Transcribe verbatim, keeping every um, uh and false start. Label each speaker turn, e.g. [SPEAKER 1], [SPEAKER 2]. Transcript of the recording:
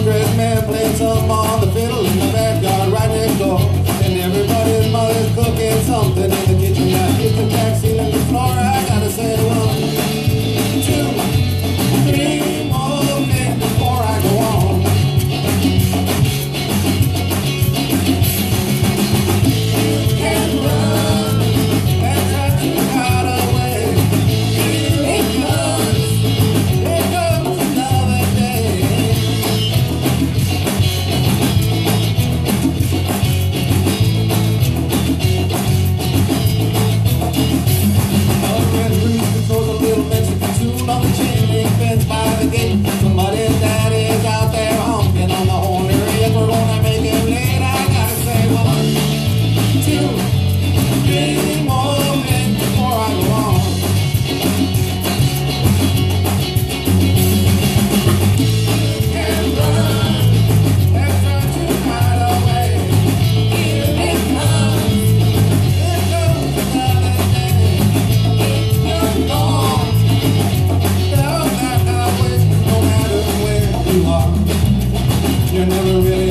[SPEAKER 1] well-dressed man playing some on the fiddle in the backyard right next door. And everybody's mother's cooking something in the kitchen. Now hit the back ceiling, the floor. I gotta say one, two, three more things before I go on. You can run and try to hide away. It comes, it comes another day. On the chain fence by the gate. Somebody's daddy is out there honking on the horn. If we're gonna make it late, I gotta say one, two, three more minutes before I go on. You can run and try to hide away. Here it comes, here comes another day. You're gone. You're never really